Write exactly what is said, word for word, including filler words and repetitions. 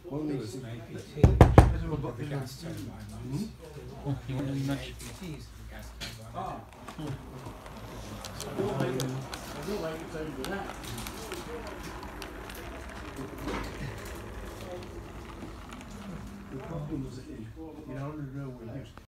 Well, there it's was an A P T. about The gas turbine. Oh, you want any match? A P Ts for the gas turbine. Ah. You'll make it. You'll make it same for that. The problem as it is, you know, on the railway,